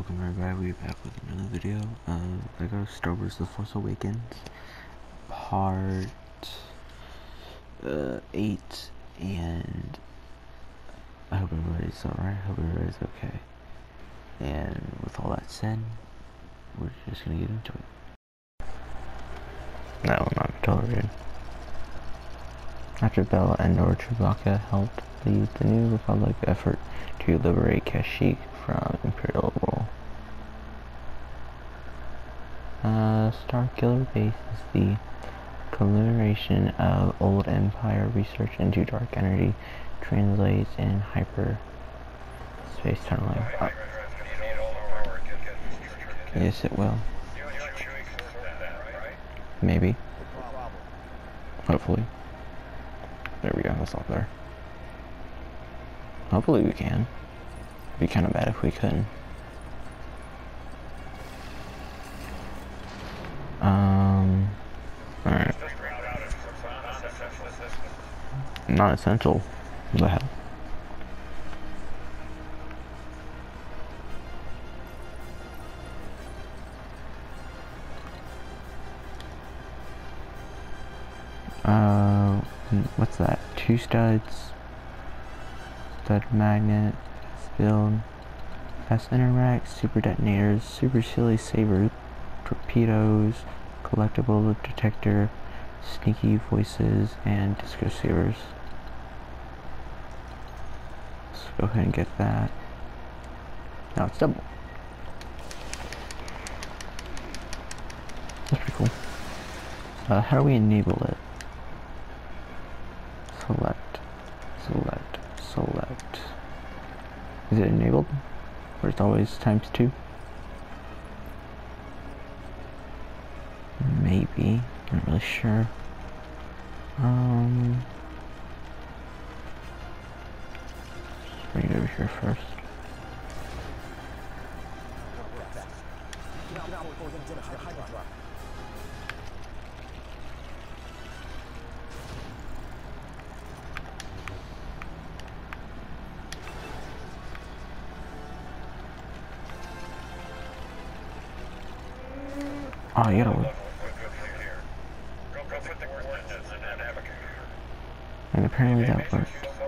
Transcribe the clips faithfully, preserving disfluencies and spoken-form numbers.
welcome everybody, we're back with another video of Lego Star Wars The Force Awakens part uh, eight, and I hope everybody's alright, I hope everybody's okay. And with all that said, we're just gonna get into it. That will not be tolerated. After Bell and Nor Chewbacca helped lead the New Republic effort to liberate Kashyyyk from Imperial rule. Uh, Starkiller Base is the conglomeration of old Empire research into dark energy, translates in hyper space tunneling. Uh, yes, it will. Maybe. Hopefully. There we go, that's all there. Hopefully we can. It'd be kind of bad if we couldn't. Um, alright. Not essential. What the hell? Uh, what's that? Two studs. Stud magnet. Build. Fast interact. Super detonators. Super silly sabers. Torpedoes. Collectible detector. Sneaky voices. And disco sabers. Let's go ahead and get that. Now it's double. That's pretty cool. Uh, how do we enable it? Select. Select. Select. Is it enabled? Or it's always times two? Maybe. I'm not really sure. Um, let's bring it over here first. Oh, you gotta look. And apparently that worked.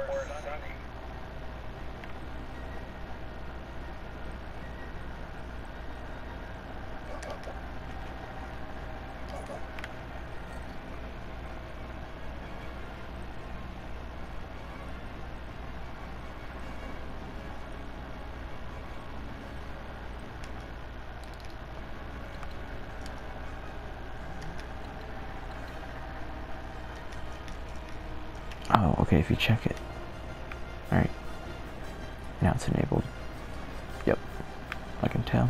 Oh, okay, if you check it. Alright. Now it's enabled. Yep. I can tell.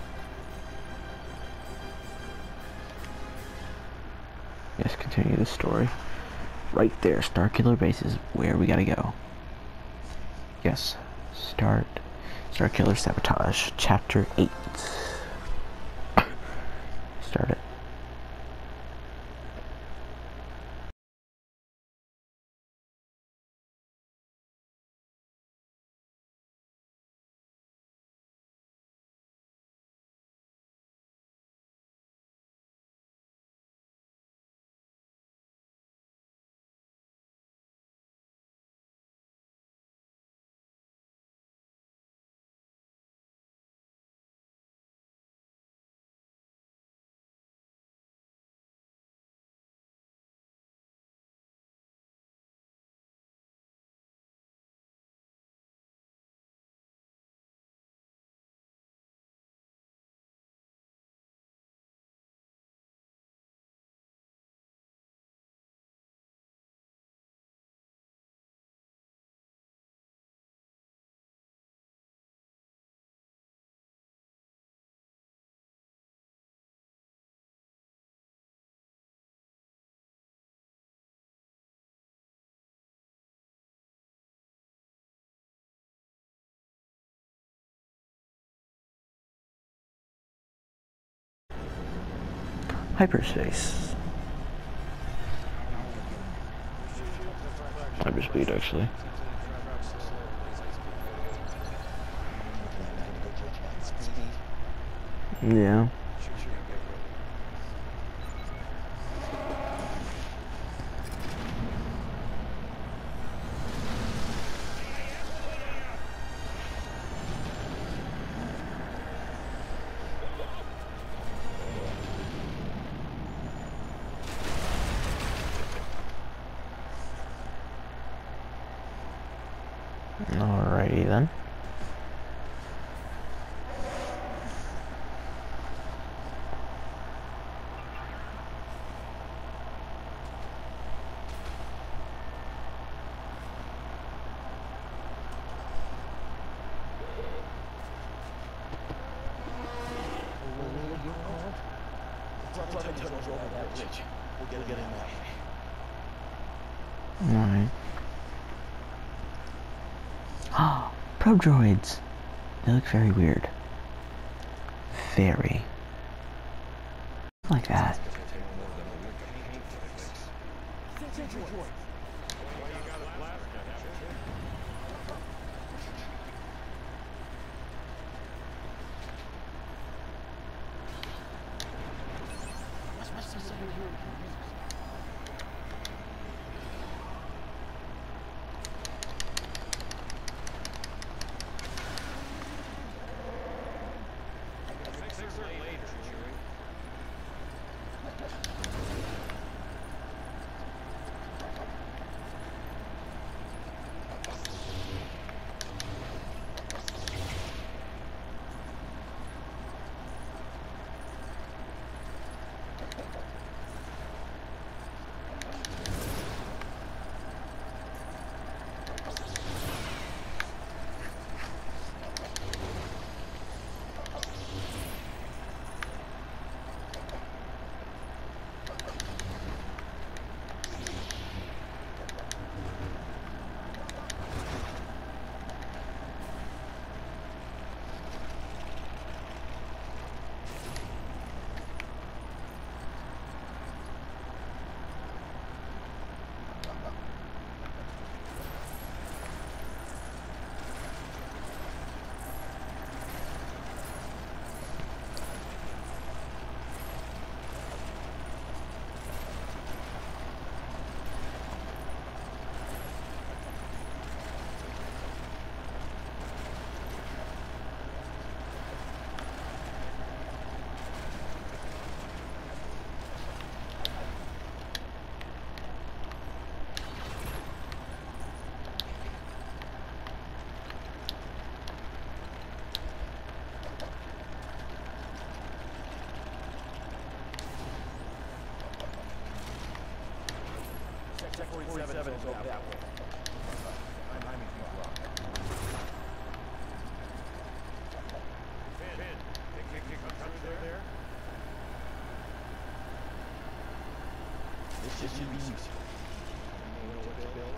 Yes, continue the story. Right there, Starkiller Base is where we gotta go. Yes. Start. Starkiller Sabotage. Chapter eight. Start it. Hyperspace. Hyperspeed, actually. Yeah. Alrighty then. Alright. Ah, probe droids. They look very weird. Very. Like that. forty-seven is over that way. I'm aiming for the rock. Finn, Finn, kick, kick, kick, come through there. This should be easy. You know what to build?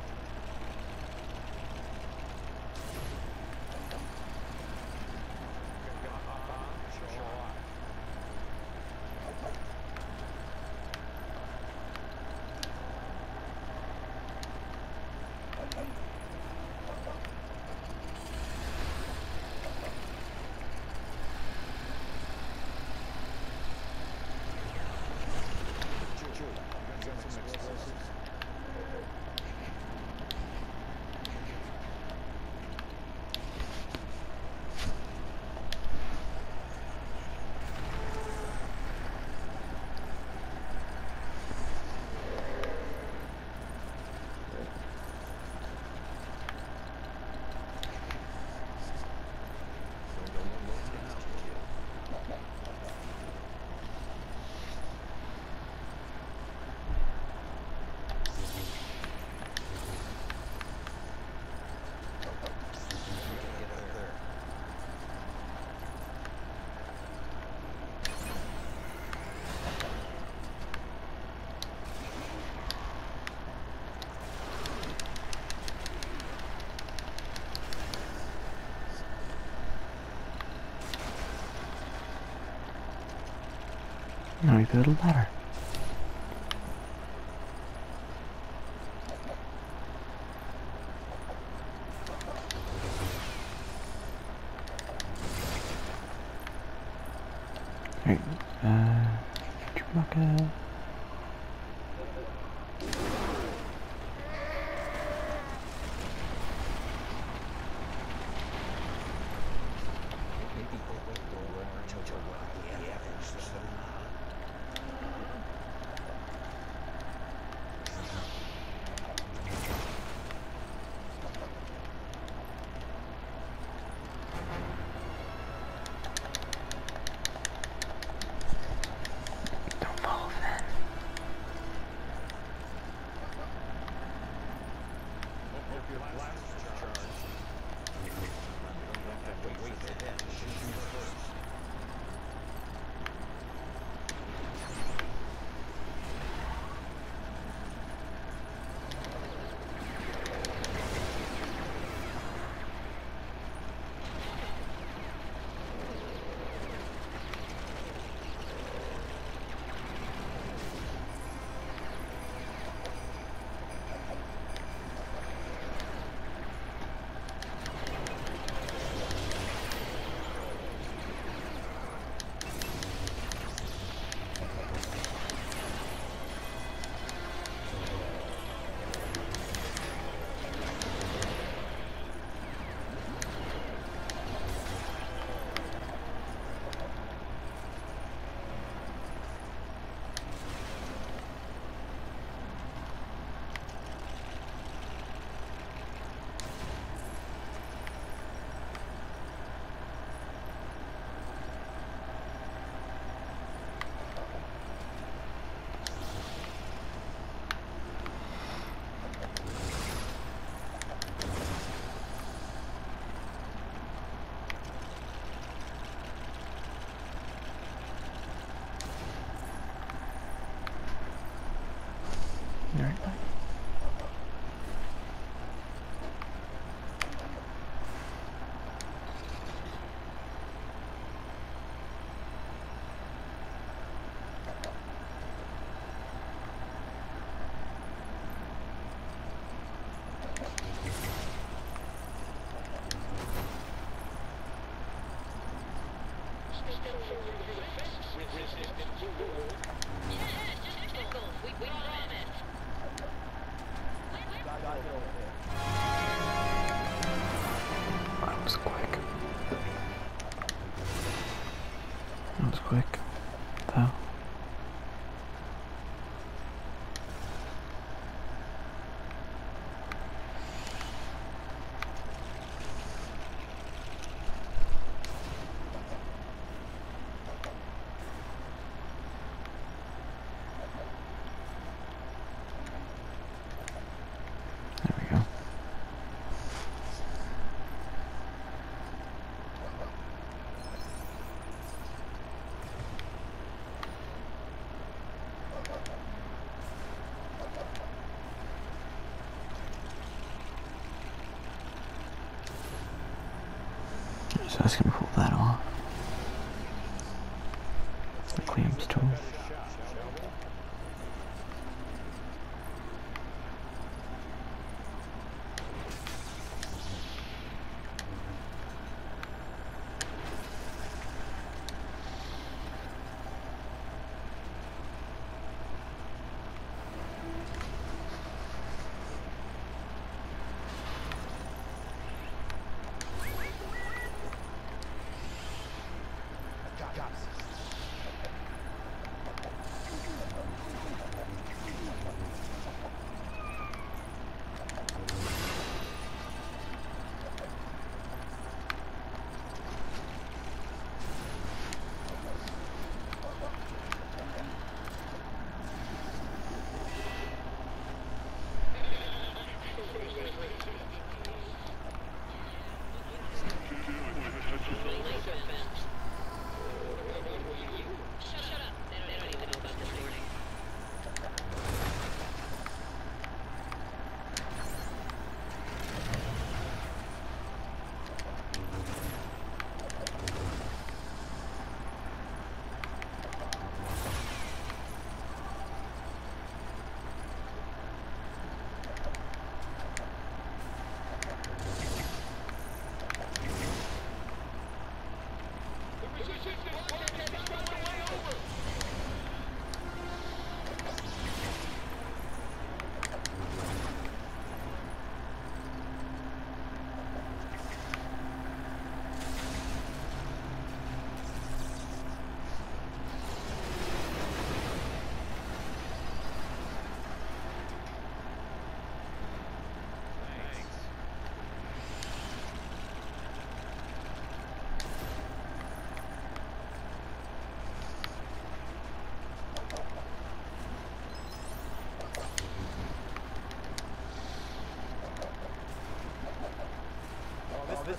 Now we build a ladder. Alright, uh, Chewbacca. Don't follow Finn. Hope your blast is charged. You don't have to wait for that. Shoot first. Alright. That was quick. That was quick, though. There we go. So that's gonna pull that off. The clamps tool.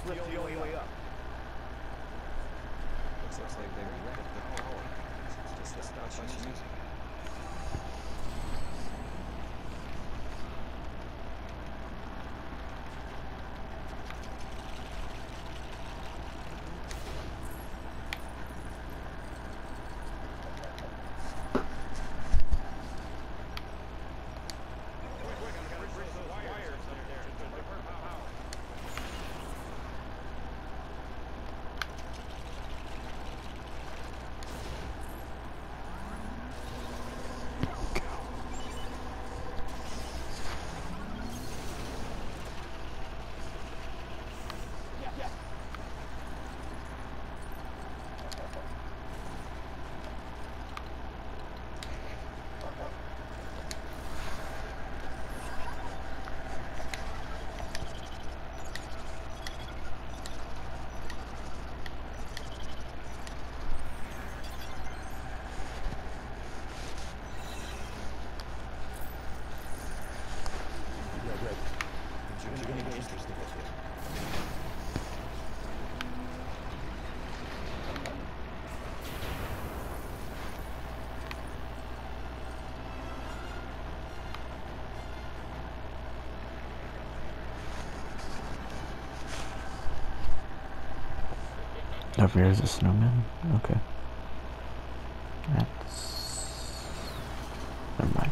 lift the only way up. Looks like they wrecked the power. Just to stop us using it. Over here is a snowman? Okay. That's... Never mind.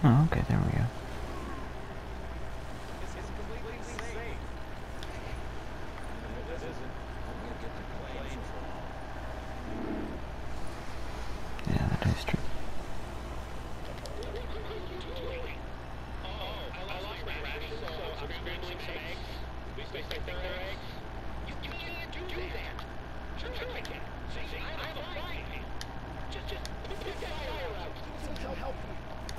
Oh, okay, there we go. It's, it's completely safe. And if it isn't, we'll get the plane for all. Yeah, that is true. Oh, I like rabbits, so I'm scrambling some eggs. We say they're eggs. You can't do that. Sure, sure I can. See, I'm a frying pan. Just, just, let me put that fire out. I'll help you.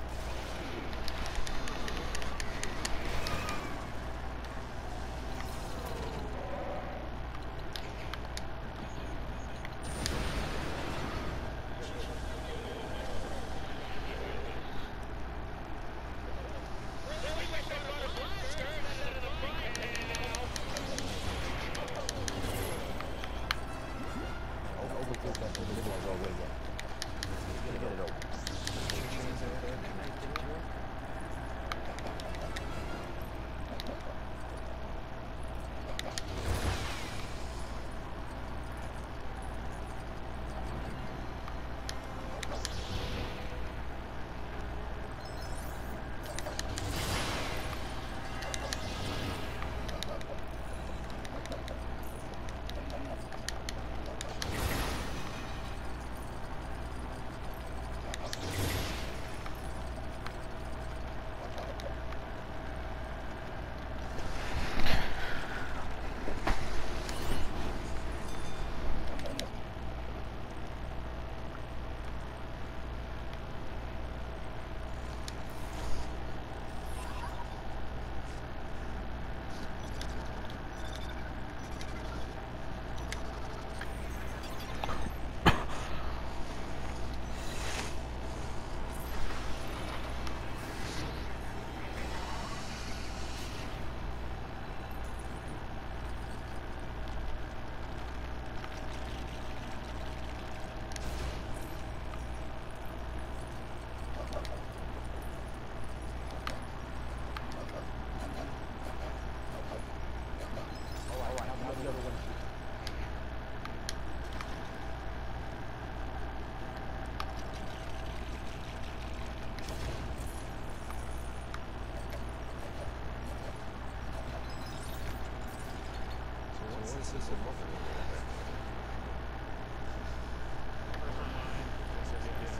This is a look a little bit. Never mind. This is it.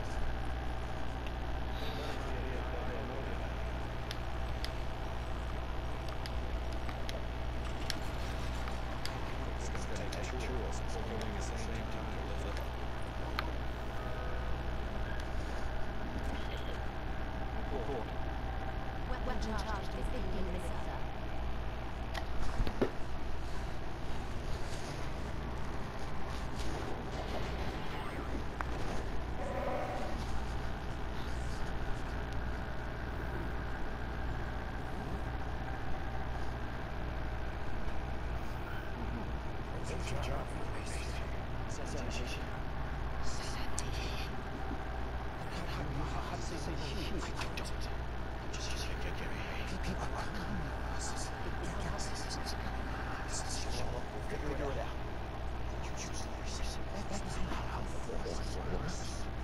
It's going to take two of us pulling at the same time to lift it. Cool, cool. Weapon charge is fifteen minutes, sir. Good job. Sensation. How to say he? I don't. Just, just get, get me. People. We'll figure it out. You choose That's how the force works.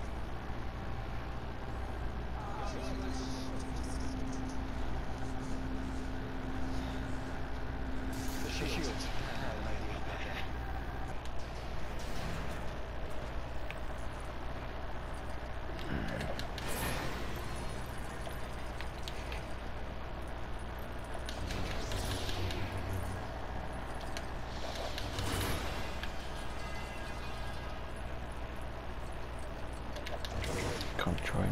The shield. Control.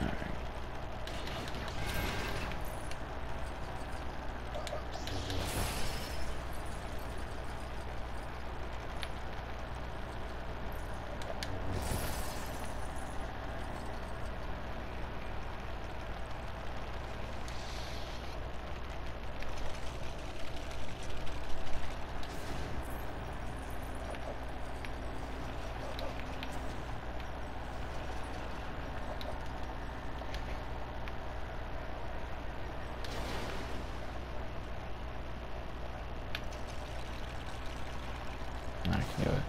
I can do it.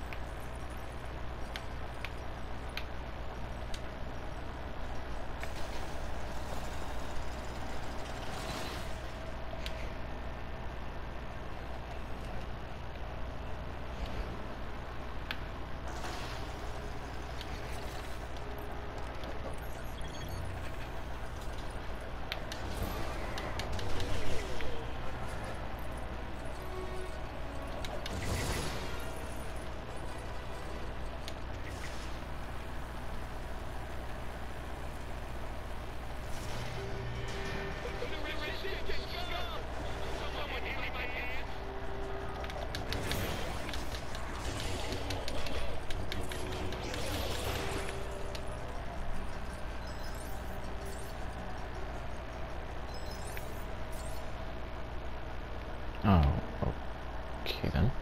Oh, okay then.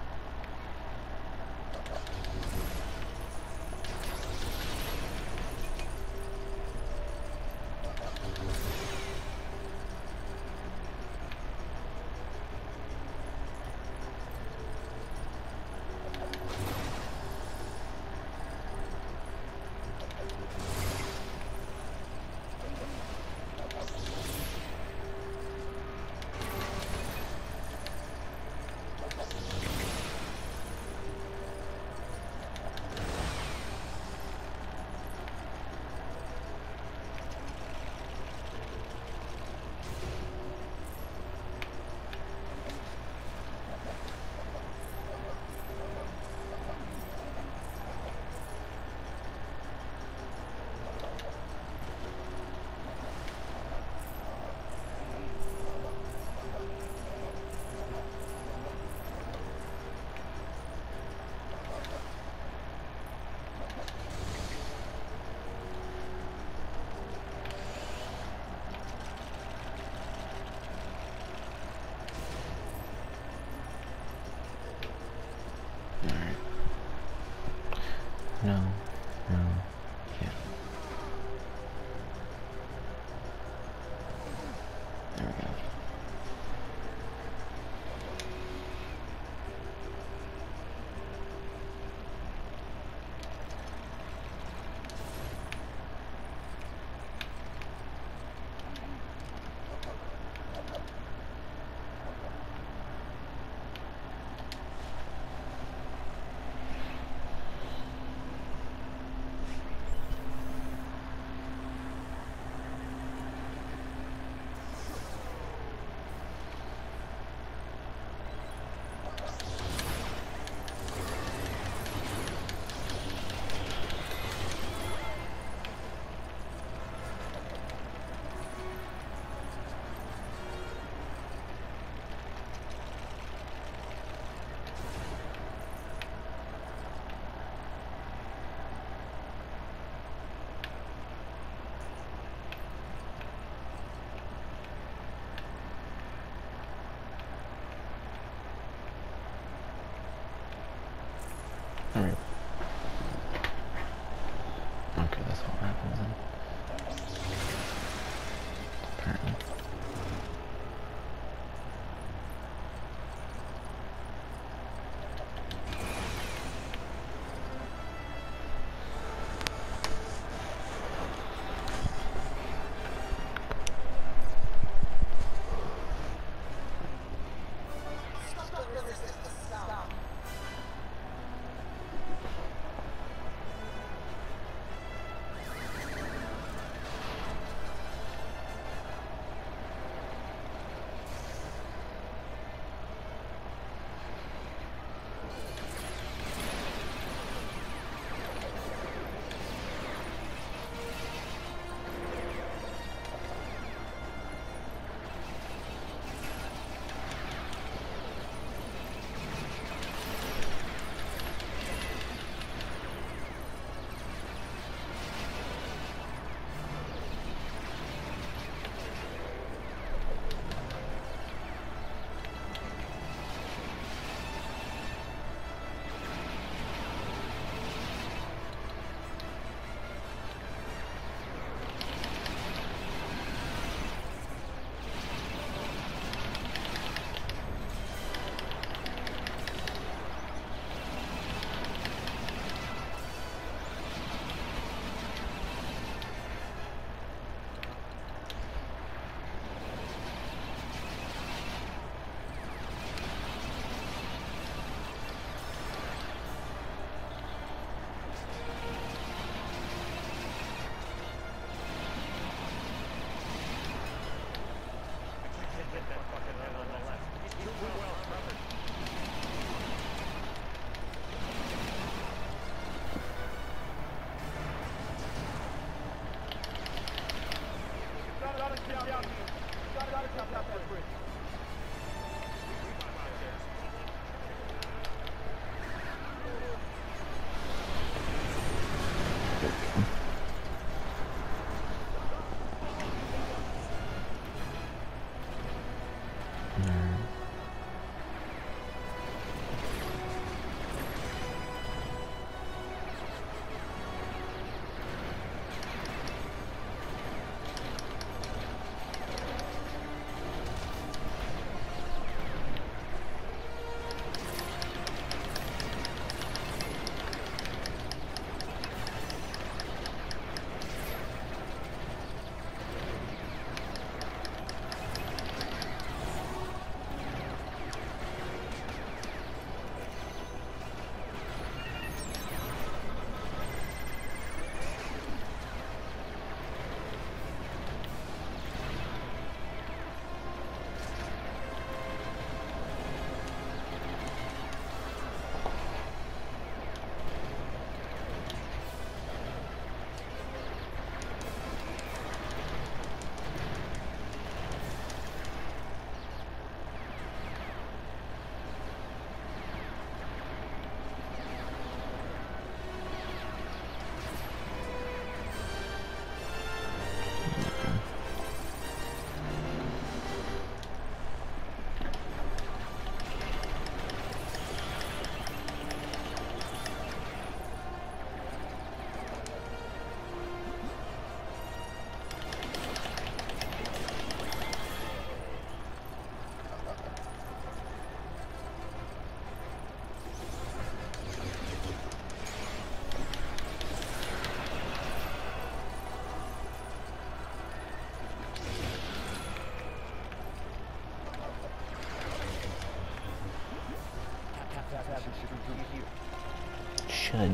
Should.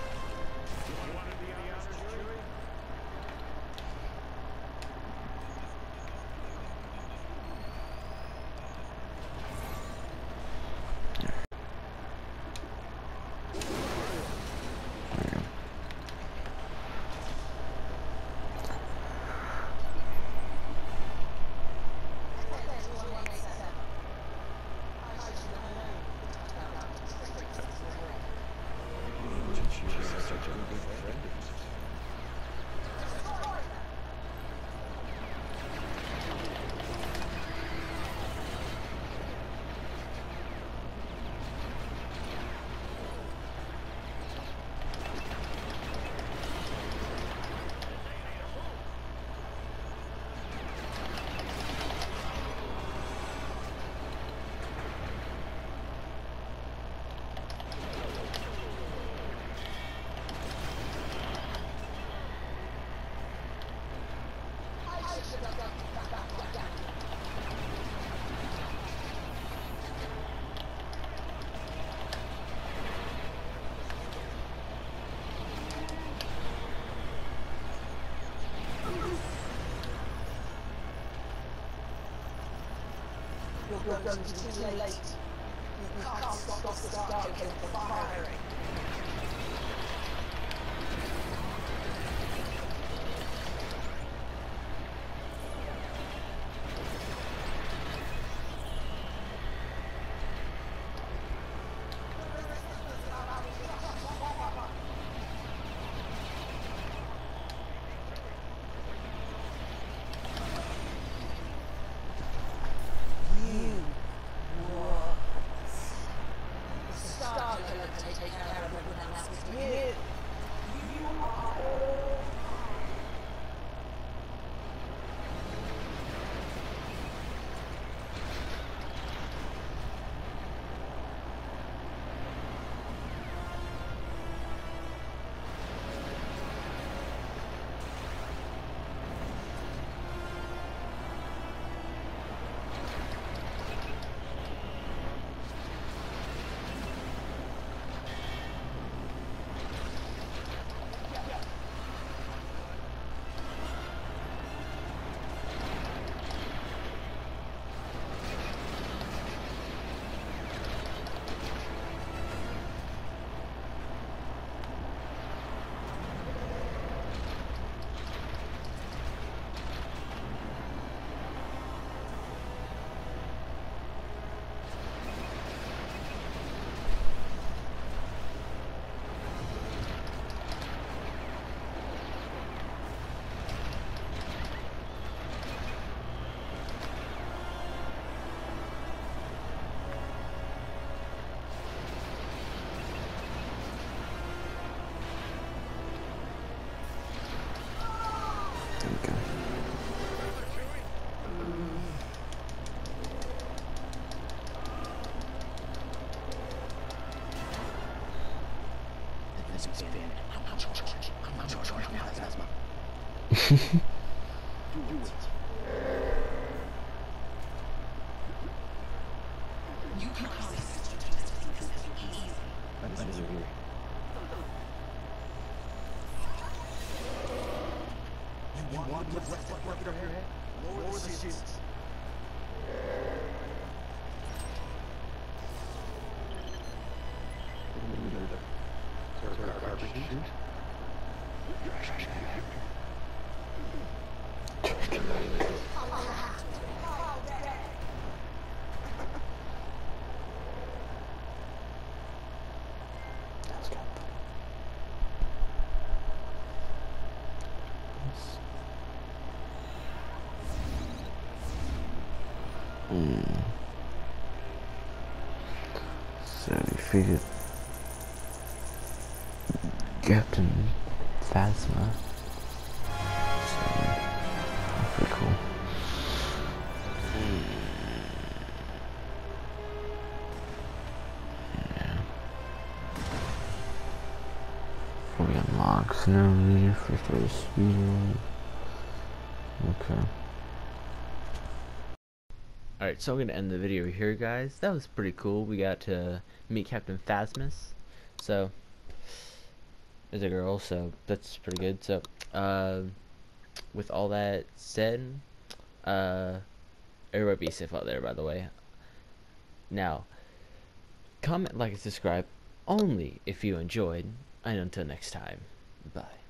You're going to be too late. You can't stop the Stargate from firing. Hmm. So we figured Captain Phamsas. So that's pretty cool. Yeah. Probably unlocks now need for first speed. Okay. Alright, so I'm going to end the video here, guys. That was pretty cool. We got to meet Captain Phamsas. So, there's a girl, so that's pretty good. So, uh, with all that said, uh, everybody be safe out there, by the way. Now, comment, like, and subscribe only if you enjoyed. And until next time, bye.